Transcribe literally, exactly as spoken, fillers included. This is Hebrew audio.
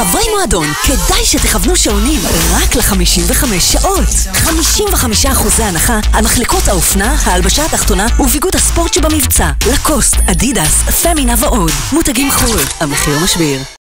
חברי מועדון, כדאי שתכוונו שעונים רק ל-חמישים וחמש שעות. חמישים וחמישה אחוזי הנחה על מחלקות האופנה, ההלבשה התחתונה וביגוד הספורט שבמבצע. לקוסט, אדידס, פמינה ועוד. מותגים חו"ל, המחיר משביר.